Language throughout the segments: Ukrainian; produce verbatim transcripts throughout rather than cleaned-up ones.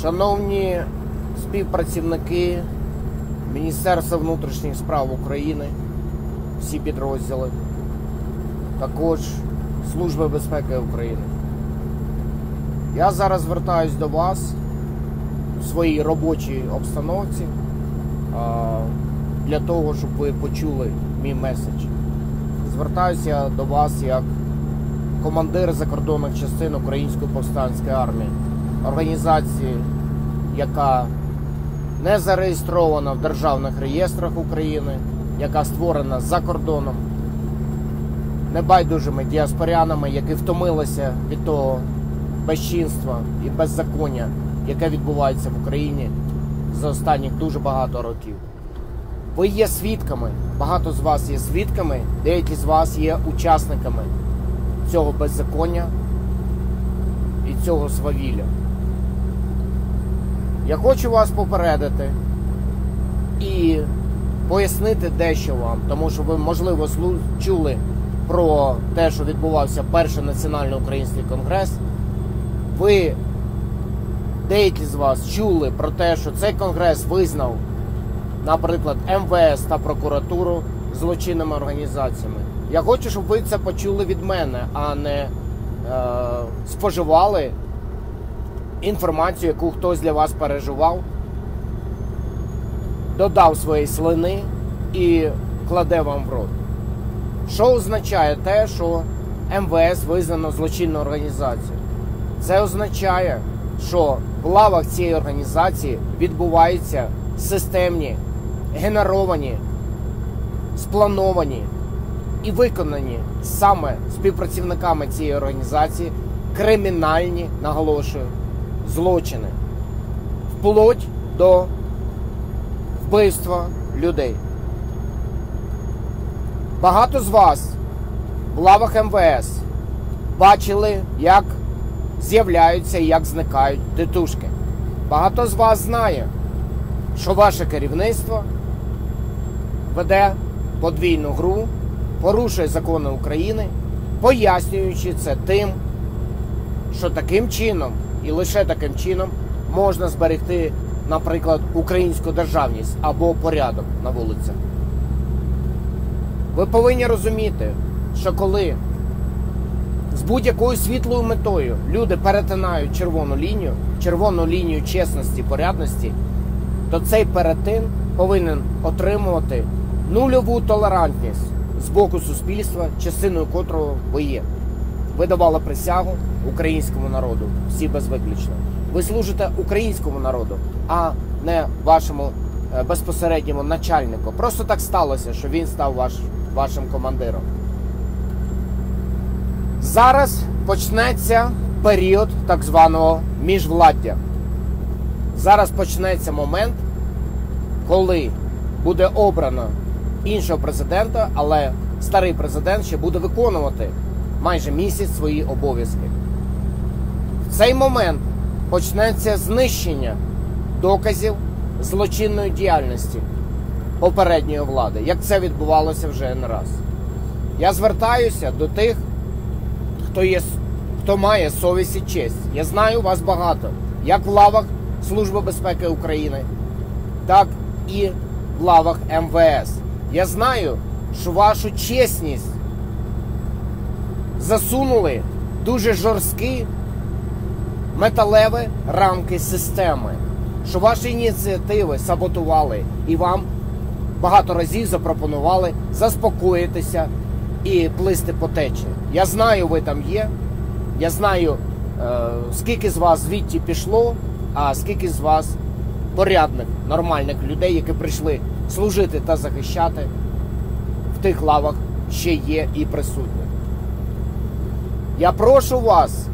Шановні співпрацівники Міністерства внутрішніх справ України, всі підрозділи, також Служби безпеки України. Я зараз звертаюсь до вас в своїй робочій обстановці для того, щоб ви почули мій меседж. Звертаюся до вас як командир закордонних частин Української повстанської армії, організації, яка не зареєстрована в державних реєстрах України, яка створена за кордоном, небайдужими діаспорянами, які втомилися від того безчинства і беззаконня, яке відбувається в Україні за останніх дуже багато років. Ви є свідками, багато з вас є свідками, деякі з вас є учасниками цього беззаконня і цього свавілля. Я хочу вас попередити і пояснити дещо вам, тому що ви, можливо, чули про те, що відбувався перший національний український конгрес. Ви, деякі з вас, чули про те, що цей конгрес визнав, наприклад, ем ве ес та прокуратуру злочинними організаціями. Я хочу, щоб ви це почули від мене, а не е, споживали інформацію, яку хтось для вас переживав, додав своєї слини і кладе вам в рот. Що означає те, що ем ве ес визнано злочинною організацією? Це означає, що в лавах цієї організації відбуваються системні, генеровані, сплановані і виконані саме співпрацівниками цієї організації кримінальні, наголошую, злочини. Вплоть до вбивства людей. Багато з вас в лавах ем ве ес бачили, як з'являються і як зникають тітушки. Багато з вас знає, що ваше керівництво веде подвійну гру, порушує закони України, пояснюючи це тим, що таким чином і лише таким чином можна зберегти, наприклад, українську державність або порядок на вулицях. Ви повинні розуміти, що коли з будь-якою світлою метою люди перетинають червону лінію, червону лінію чесності, порядності, то цей перетин повинен отримувати нульову толерантність з боку суспільства, частиною котрого ви є. Ви давали присягу українському народу, всі без виключно. Ви служите українському народу, а не вашому е, безпосередньому начальнику. Просто так сталося, що він став ваш, вашим командиром. Зараз почнеться період так званого міжвладдя. Зараз почнеться момент, коли буде обрано іншого президента, але старий президент ще буде виконувати майже місяць свої обов'язки. В цей момент почнеться знищення доказів злочинної діяльності попередньої влади, як це відбувалося вже не раз. Я звертаюся до тих, хто є, хто має совість і честь. Я знаю вас багато, як в лавах Служби безпеки України, так і в лавах ем ве ес. Я знаю, що вашу чесність засунули дуже жорсткі металеві рамки системи, що ваші ініціативи саботували і вам багато разів запропонували заспокоїтися і плисти по течії. Я знаю, ви там є, я знаю, е, скільки з вас звідти пішло, а скільки з вас порядних, нормальних людей, які прийшли служити та захищати, в тих лавах ще є і присутні. Я прошу вас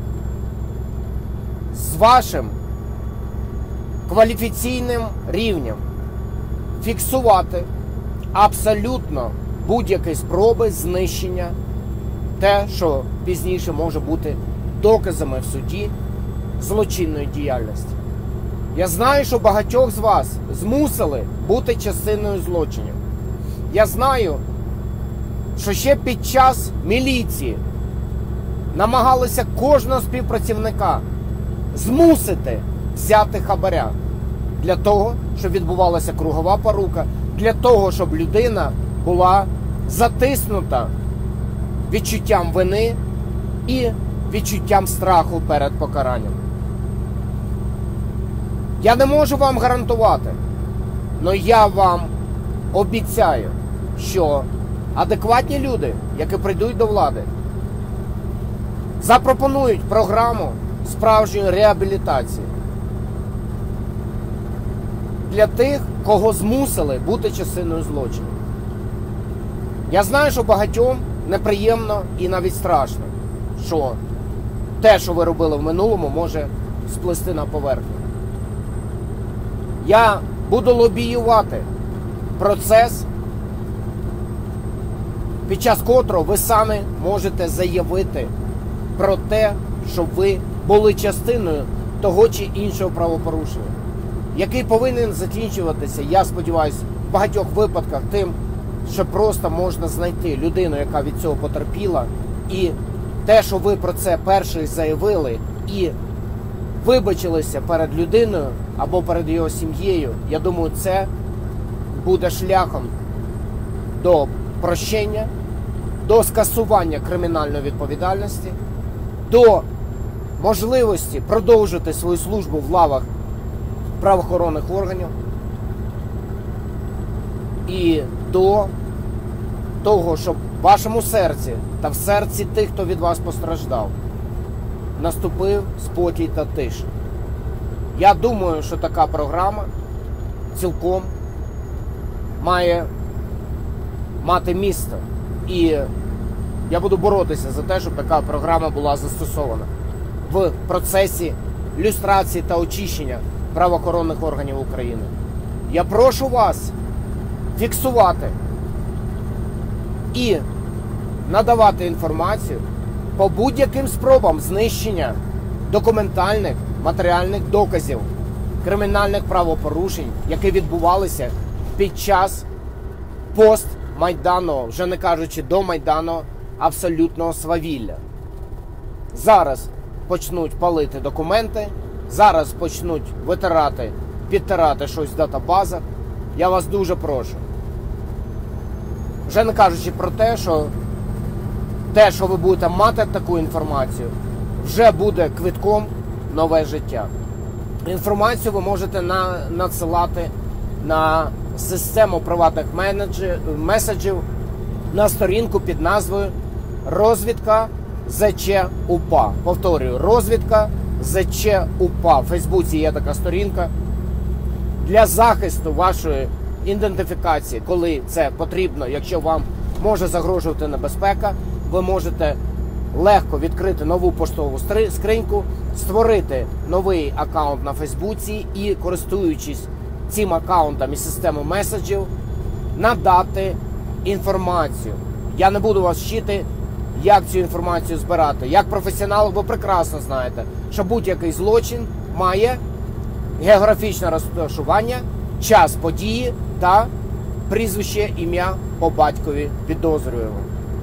з вашим кваліфікаційним рівнем фіксувати абсолютно будь-які спроби знищення, те, що пізніше може бути доказами в суді злочинної діяльності. Я знаю, що багатьох з вас змусили бути частиною злочинів. Я знаю, що ще під час міліції намагалися кожного співпрацівника змусити взяти хабаря. Для того, щоб відбувалася кругова порука, для того, щоб людина була затиснута відчуттям вини і відчуттям страху перед покаранням. Я не можу вам гарантувати, але я вам обіцяю, що адекватні люди, які прийдуть до влади, запропонують програму справжньої реабілітації для тих, кого змусили бути частиною злочину. Я знаю, що багатьом неприємно і навіть страшно, що те, що ви робили в минулому, може сплисти на поверхню. Я буду лобіювати процес, під час котрого ви самі можете заявити про те, що ви були частиною того чи іншого правопорушення, який повинен закінчуватися, я сподіваюся, в багатьох випадках тим, що просто можна знайти людину, яка від цього потерпіла, і те, що ви про це перший заявили і вибачилися перед людиною або перед його сім'єю, я думаю, це буде шляхом до прощення, до скасування кримінальної відповідальності, до можливості продовжити свою службу в лавах правоохоронних органів і до того, щоб в вашому серці та в серці тих, хто від вас постраждав, наступив спокій та тиша. Я думаю, що така програма цілком має мати місце. І я буду боротися за те, щоб така програма була застосована в процесі люстрації та очищення правоохоронних органів України. Я прошу вас фіксувати і надавати інформацію по будь-яким спробам знищення документальних, матеріальних доказів кримінальних правопорушень, які відбувалися під час пост-майдану, вже не кажучи до Майдану, абсолютного свавілля. Зараз почнуть палити документи, зараз почнуть витирати, підтирати щось в датабазах. Я вас дуже прошу. Вже не кажучи про те, що те, що ви будете мати таку інформацію, вже буде квитком в нове життя. Інформацію ви можете на, надсилати на систему приватних меседжів на сторінку під назвою «Розвідка ЗЧ УПА». Повторюю, «Розвідка ЗЧ УПА». В Фейсбуці є така сторінка. Для захисту вашої ідентифікації, коли це потрібно, якщо вам може загрожувати небезпека, ви можете легко відкрити нову поштову скриньку, створити новий аккаунт на Фейсбуці і, користуючись цим аккаунтом і системою меседжів, надати інформацію. Я не буду вас вчити, як цю інформацію збирати. Як професіонал ви прекрасно знаєте, що будь-який злочин має географічне розташування, час події та прізвище, ім'я по батькові підозрюваного.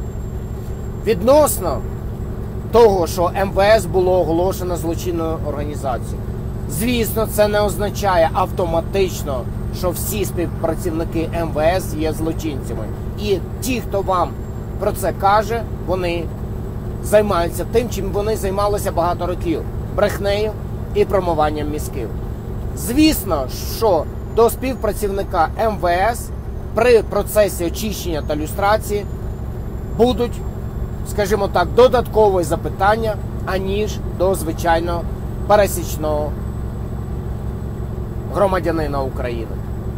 Відносно того, що ем ве ес було оголошено злочинною організацією, звісно, це не означає автоматично, що всі співпрацівники ем ве ес є злочинцями. І ті, хто вам про це каже, вони займаються тим, чим вони займалися багато років – брехнею і промиванням мізків. Звісно, що до співпрацівника ем ве ес при процесі очищення та люстрації будуть, скажімо так, додаткові запитання, аніж до звичайного пересічного громадянина України.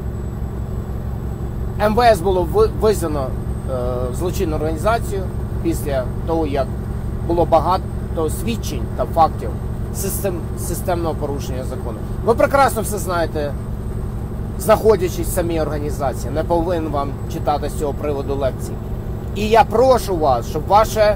ем ве ес було визнано е, злочинною організацією після того, як було багато свідчень та фактів систем, системного порушення закону. Ви прекрасно все знаєте, знаходячись в самій організації. Не повинен вам читати з цього приводу лекції. І я прошу вас, щоб ваша е,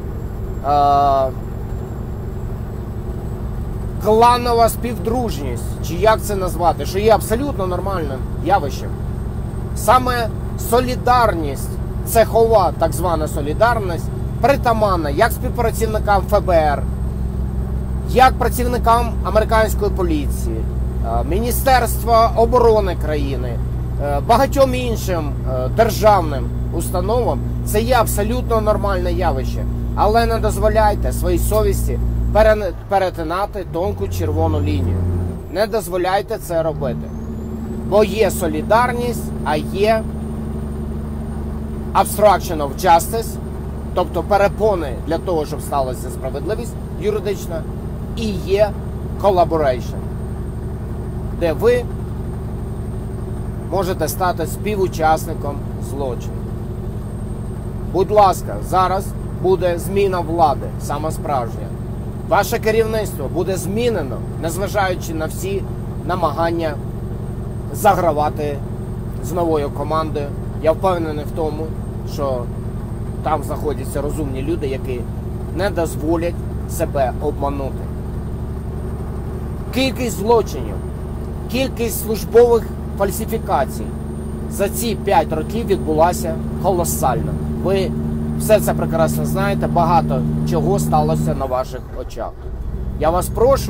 кланова співдружність, чи як це назвати, що є абсолютно нормальним явищем, саме солідарність, цехова так звана солідарність, притаманна як співпрацівникам еф бе ер, як працівникам американської поліції, Міністерства оборони країни, багатьом іншим державним установам, це є абсолютно нормальне явище. Але не дозволяйте своїй совісті перетинати тонку червону лінію. Не дозволяйте це робити. Бо є солідарність, а є obstruction of justice, тобто перепони для того, щоб сталася справедливість юридична, і є collaboration, де ви можете стати співучасником злочину. Будь ласка, зараз буде зміна влади, саме справжня. Ваше керівництво буде змінено, незважаючи на всі намагання загравати з новою командою. Я впевнений в тому, що там знаходяться розумні люди, які не дозволять себе обманути. Кількість злочинів, кількість службових фальсифікацій за ці п'ять років відбулася колосальна. Ви все це прекрасно знаєте, багато чого сталося на ваших очах. Я вас прошу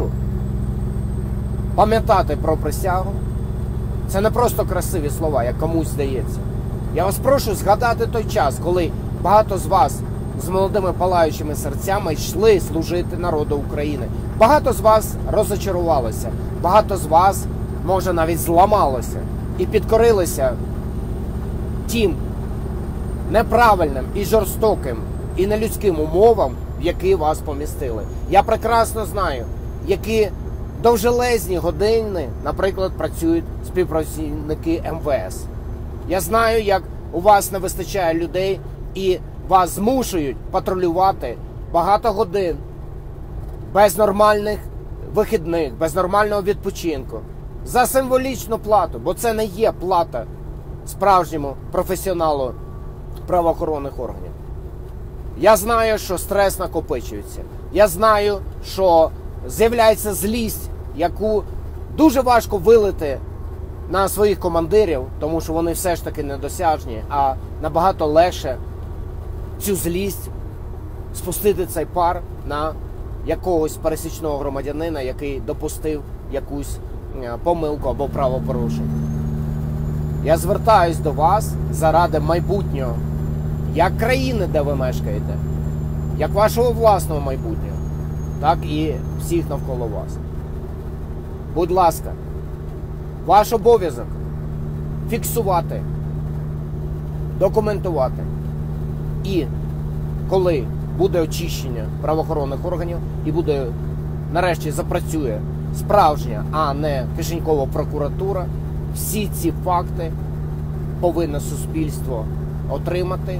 пам'ятати про присягу. Це не просто красиві слова, як комусь здається. Я вас прошу згадати той час, коли багато з вас з молодими палаючими серцями йшли служити народу України. Багато з вас розочарувалося, багато з вас, може, навіть зламалося і підкорилися тим неправильним і жорстоким і нелюдським умовам, в які вас помістили. Я прекрасно знаю, які довжелезні години, наприклад, працюють співпрацівники ем ве ес. Я знаю, як у вас не вистачає людей і вас змушують патрулювати багато годин без нормальних вихідних, без нормального відпочинку, за символічну плату, бо це не є плата справжньому професіоналу правоохоронних органів. Я знаю, що стрес накопичується. Я знаю, що з'являється злість, яку дуже важко вилити на своїх командирів, тому що вони все ж таки недосяжні, а набагато легше цю злість спустити цей пар на якогось пересічного громадянина, який допустив якусь помилку або правопорушення. Я звертаюсь до вас заради майбутнього, як країни, де ви мешкаєте, як вашого власного майбутнього, так і всіх навколо вас. Будь ласка, ваш обов'язок фіксувати, документувати. І коли буде очищення правоохоронних органів і буде, нарешті, запрацює справжня, а не кишенькова прокуратура, всі ці факти повинне суспільство отримати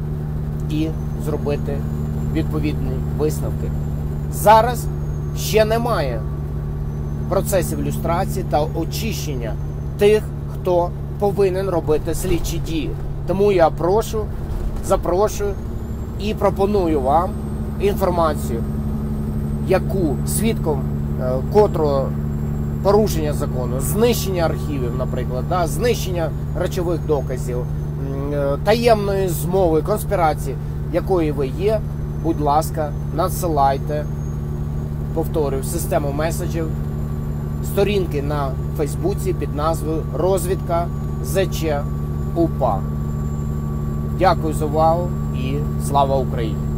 і зробити відповідні висновки. Зараз ще немає процесів люстрації та очищення тих, хто повинен робити слідчі дії. Тому я прошу, запрошую і пропоную вам інформацію, яку свідком котрого порушення закону, знищення архівів, наприклад, да, знищення речових доказів, таємної змови, конспірації, якої ви є, будь ласка, надсилайте, повторюю, систему меседжів, сторінки на Фейсбуці під назвою «Розвідка ЗЧ УПА». Дякую за увагу і слава Україні!